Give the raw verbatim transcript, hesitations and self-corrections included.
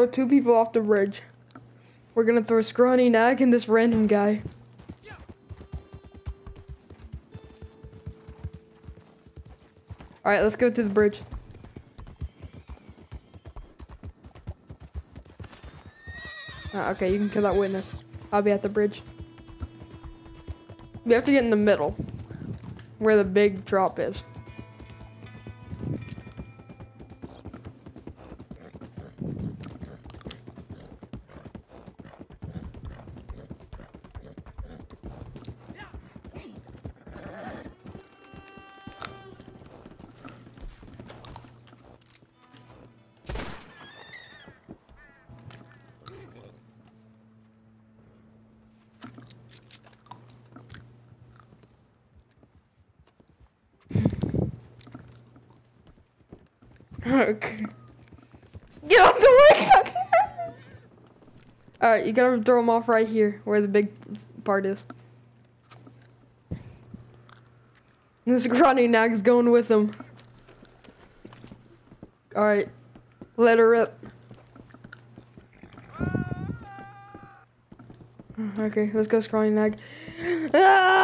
Throw two people off the bridge. We're gonna throw Scrawny, Nag, and this random guy. Alright, let's go to the bridge. Ah, okay, you can kill that witness. I'll be at the bridge. We have to get in the middle, where the big drop is. Okay. Get off the way! Alright, you gotta throw him off right here, where the big part is. This Scrawny Nag's going with him. Alright, let her rip. Okay, let's go Scrawny Nag. Ah!